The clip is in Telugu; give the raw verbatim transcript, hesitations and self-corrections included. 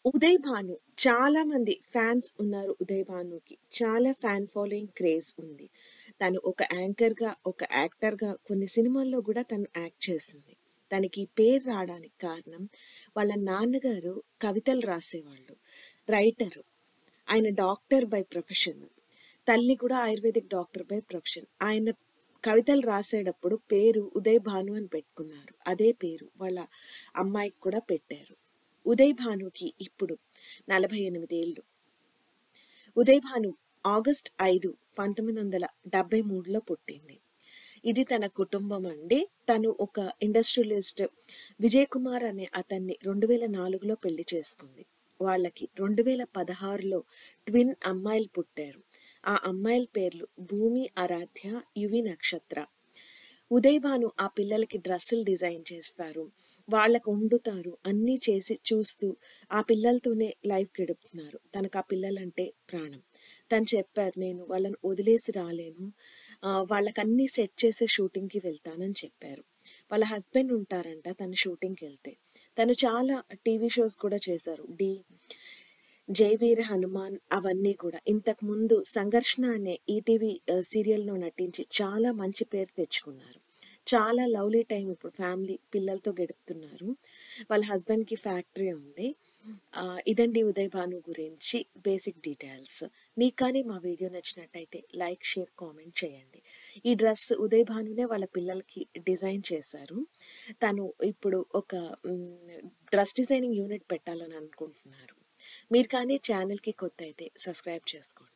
ఉదయ్ భాను చాలా మంది ఫ్యాన్స్ ఉన్నారు. ఉదయ్ భానుకి చాలా ఫ్యాన్ ఫాలోయింగ్ క్రేజ్ ఉంది. తను ఒక యాంకర్‌గా, ఒక యాక్టర్‌గా కొన్ని సినిమాల్లో గూడా తను యాక్ట్ చేసింది. తనకి ఈ పేరు రావడానికి కారణం వాళ్ళ నాన్నగారు కవితలు రాసేవాళ్ళు. రైటరు. ఆయన డాక్టర్ బై ప్రొఫెషన్. తల్లి కూడా ఆయుర్వేదిక్ డాక్టర్ బై ప్రొఫెషన్. ఆయన కవితలు రాసేటప్పుడు పేరు ఉదయ్ భాను అని పెట్టుకున్నారు. అదే పేరు వాళ్ళ అమ్మాయికి కూడా పెట్టారు. ఉదయ్ భానుకి ఇప్పుడు నలభై ఎనిమిది ఏళ్ళు. ఉదయ్ భాను ఆగస్ట్ ఐదు పంతొమ్మిది వందల డెబ్బై మూడులో పుట్టింది. ఇది తన కుటుంబం అండి. తను ఒక ఇండస్ట్రియలిస్ట్ విజయ్ కుమార్ అనే అతన్ని రెండు వేల నాలుగులో పెళ్లి చేసుకుంది. వాళ్ళకి రెండు వేల పదహారులో ట్విన్ అమ్మాయిలు పుట్టారు. ఆ అమ్మాయిల పేర్లు భూమి ఆరాధ్య, యువి నక్షత్ర. ఉదయ్ భాను ఆ పిల్లలకి డ్రెస్సులు డిజైన్ చేస్తారు. వాళ్ళకు వండుతారు. అన్నీ చేసి చూస్తూ ఆ పిల్లలతోనే లైఫ్ గడుపుతున్నారు. తనకు ఆ పిల్లలంటే ప్రాణం. తను చెప్పారు, నేను వాళ్ళని వదిలేసి రాలేను. ఆహ్, వాళ్ళకన్నీ సెట్ చేసే షూటింగ్‌కి వెళ్తానని చెప్పారు. వాళ్ళ హస్బెండ్ ఉంటారంట తను షూటింగ్‌కెళ్తే. తను చాలా టీవీ షోస్ కూడా చేశారు. 'ఢీ', 'జయవీర హనుమాన్' అవన్నీ కూడా. ఇంతకుముందు 'సంఘర్షణ' అనే ఈటీవీ ఆహ్, సీరియల్‌లో నటించి చాలా మంచి పేరు తెచ్చుకున్నారు. చాలా లవ్లీ టైమ్ ఇప్పుడు ఫ్యామిలీ పిల్లలతో గడుపుతున్నారు. వాళ్ళ హస్బెండ్‌కి ఫ్యాక్టరీ ఉంది. ఆహ్, ఇదండి ఉదయ్ భాను గురించి బేసిక్ డీటెయిల్స్. మీకు కానీ మా వీడియో నచ్చినట్టయితే లైక్, షేర్, కామెంట్ చేయండి. ఈ డ్రెస్ ఉదయ్ భానునే వాళ్ళ పిల్లలకి డిజైన్ చేశారు. తను ఇప్పుడు ఒక హ్మ్, డ్రెస్ డిజైనింగ్ యూనిట్ పెట్టాలని అనుకుంటున్నారు. మీరు కానీ ఛానల్‌కి కొత్త అయితే సబ్స్క్రైబ్ చేసుకోండి.